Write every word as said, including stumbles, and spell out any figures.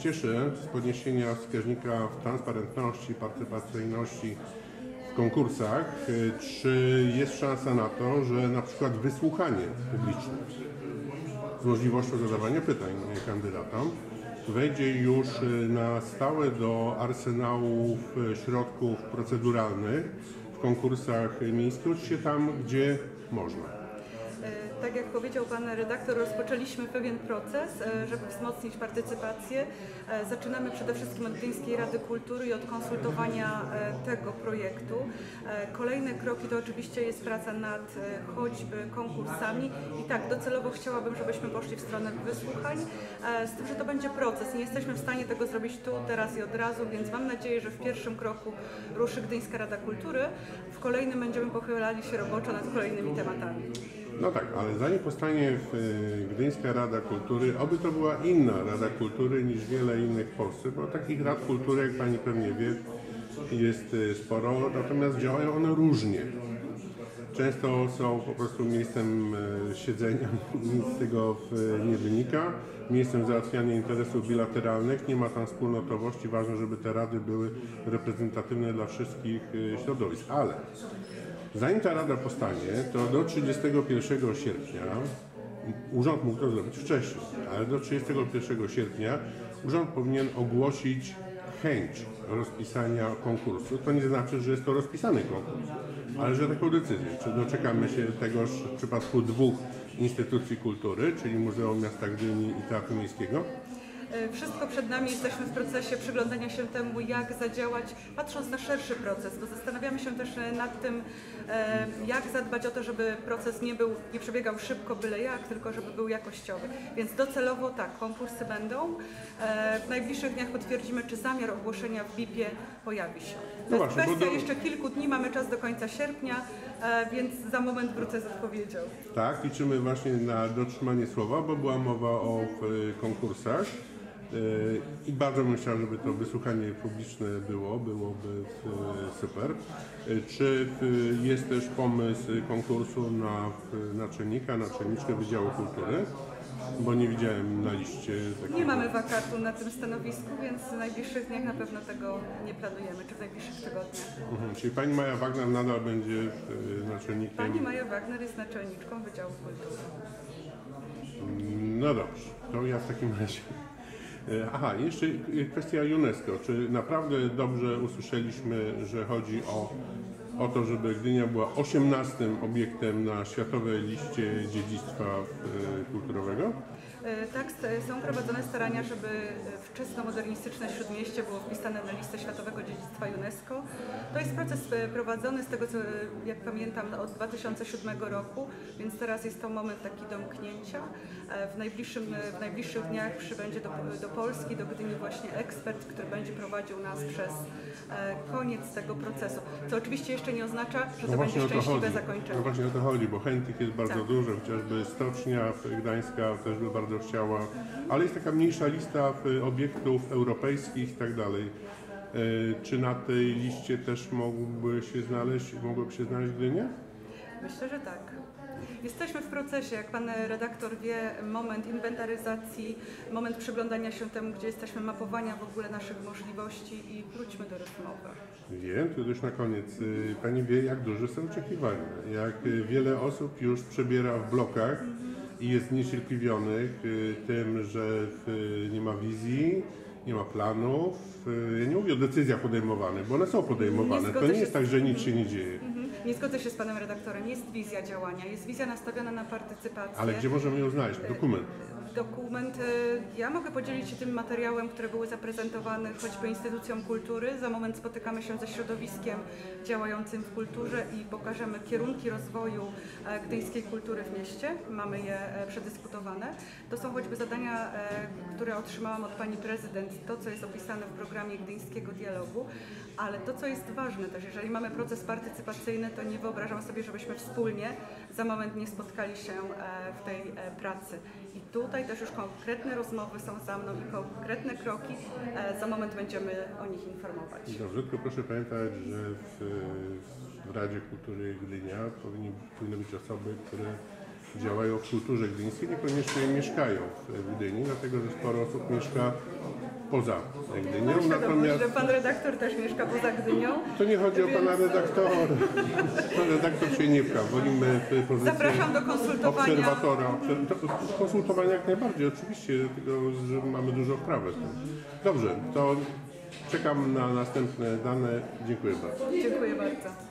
cieszę z podniesienia wskaźnika transparentności, partycypacyjności w konkursach. Czy jest szansa na to, że na przykład wysłuchanie publiczne z możliwością zadawania pytań kandydatom wejdzie już na stałe do arsenału środków proceduralnych w konkursach miejskich, oczywiście tam, gdzie można? Tak jak powiedział Pan redaktor, rozpoczęliśmy pewien proces, żeby wzmocnić partycypację. Zaczynamy przede wszystkim od Gdyńskiej Rady Kultury i od konsultowania tego projektu. Kolejne kroki to oczywiście jest praca nad choćby konkursami i tak docelowo chciałabym, żebyśmy poszli w stronę wysłuchań, z tym, że to będzie proces. Nie jesteśmy w stanie tego zrobić tu, teraz i od razu, więc mam nadzieję, że w pierwszym kroku ruszy Gdyńska Rada Kultury, w kolejnym będziemy pochylali się roboczo nad kolejnymi tematami. No tak, ale zanim powstanie Gdyńska Rada Kultury, oby to była inna Rada Kultury niż wiele innych w Polsce, bo takich rad kultury, jak Pani pewnie wie, jest sporo, natomiast działają one różnie. Często są po prostu miejscem siedzenia, nic z tego nie wynika, miejscem załatwiania interesów bilateralnych, nie ma tam wspólnotowości, ważne, żeby te rady były reprezentatywne dla wszystkich środowisk, ale zanim ta rada powstanie, to do trzydziestego pierwszego sierpnia, urząd mógł to zrobić wcześniej, ale do trzydziestego pierwszego sierpnia urząd powinien ogłosić chęć rozpisania konkursu. To nie znaczy, że jest to rozpisany konkurs, ale że taką decyzję. Czy doczekamy się tegoż w przypadku dwóch instytucji kultury, czyli Muzeum Miasta Gdyni i Teatru Miejskiego? Wszystko przed nami, jesteśmy w procesie przyglądania się temu, jak zadziałać, patrząc na szerszy proces, bo zastanawiamy się też nad tym, jak zadbać o to, żeby proces nie był, nie przebiegał szybko, byle jak, tylko żeby był jakościowy. Więc docelowo tak, konkursy będą. W najbliższych dniach potwierdzimy, czy zamiar ogłoszenia w B I P-ie pojawi się. To no jest właśnie, kwestia do... jeszcze kilku dni, mamy czas do końca sierpnia, więc za moment wrócę z odpowiedzią. Tak, liczymy właśnie na dotrzymanie słowa, bo była mowa o konkursach. I bardzo bym chciał, żeby to wysłuchanie publiczne było, byłoby super. Czy jest też pomysł konkursu na naczelnika, naczelniczkę Wydziału Kultury? Bo nie widziałem na liście takiego. Nie mamy wakatu na tym stanowisku, więc w najbliższych dniach na pewno tego nie planujemy, czy w najbliższych tygodniach. Mhm, czyli Pani Maja Wagner nadal będzie naczelnikiem? Pani Maja Wagner jest naczelniczką Wydziału Kultury. No dobrze, to ja w takim razie. Aha, jeszcze kwestia UNESCO. Czy naprawdę dobrze usłyszeliśmy, że chodzi o, o to, żeby Gdynia była osiemnastym obiektem na światowej liście dziedzictwa kulturowego? Tak, są prowadzone starania, żeby wczesnomodernistyczne Śródmieście było wpisane na listę Światowego Dziedzictwa UNESCO. To jest proces prowadzony z tego, co jak pamiętam, od dwa tysiące siódmego roku, więc teraz jest to moment taki domknięcia. W, najbliższym, w najbliższych dniach przybędzie do, do Polski, do Gdyni właśnie ekspert, który będzie prowadził nas przez koniec tego procesu. Co oczywiście jeszcze nie oznacza, że to no będzie szczęśliwe chodzi. zakończenie. No właśnie o to chodzi, bo chętnych jest bardzo tak. dużo, chociażby Stocznia Gdańska też by bardzo chciała, ale jest taka mniejsza lista obiektów europejskich i tak dalej. Czy na tej liście też mógłby się znaleźć, mogłoby się znaleźć Gdynia? Myślę, że tak. Jesteśmy w procesie, jak Pan redaktor wie, moment inwentaryzacji, moment przyglądania się temu, gdzie jesteśmy, mapowania w ogóle naszych możliwości i wróćmy do rozmowy. Wiem, to już na koniec. Pani wie, jak duże są oczekiwania, jak wiele osób już przebiera w blokach i jest zniecierpliwionych tym, że nie ma wizji, nie ma planów. Ja nie mówię o decyzjach podejmowanych, bo one są podejmowane. To nie jest tak, że nic się nie dzieje. Nie zgodzę się z Panem redaktorem. Jest wizja działania, jest wizja nastawiona na partycypację. Ale gdzie możemy ją znaleźć? Dokument. Dokument. Ja mogę podzielić się tym materiałem, które były zaprezentowane choćby instytucjom kultury. Za moment spotykamy się ze środowiskiem działającym w kulturze i pokażemy kierunki rozwoju gdyńskiej kultury w mieście. Mamy je przedyskutowane. To są choćby zadania, które otrzymałam od Pani Prezydent, to co jest opisane w programie Gdyńskiego Dialogu, ale to co jest ważne też, jeżeli mamy proces partycypacyjny, to nie wyobrażam sobie, żebyśmy wspólnie za moment nie spotkali się w tej pracy. I tutaj też już konkretne rozmowy są za mną i konkretne kroki. Za moment będziemy o nich informować. Dobrze, tylko proszę pamiętać, że w, w Radzie Kultury Gdynia powinny, powinny być osoby, które działają w kulturze gdyńskiej, niekoniecznie mieszkają w Gdyni, dlatego że sporo osób mieszka poza Gdynią. Mam świadomość, Natomiast że pan redaktor też mieszka poza Gdynią. to nie chodzi o pana redaktora. Pan redaktor się nie pcha. Wolimy pozycję Zapraszam do konsultowania. obserwatora. To konsultowania jak najbardziej, oczywiście, tylko że mamy dużo wprawę. Dobrze, to czekam na następne dane. Dziękuję bardzo. Dziękuję bardzo.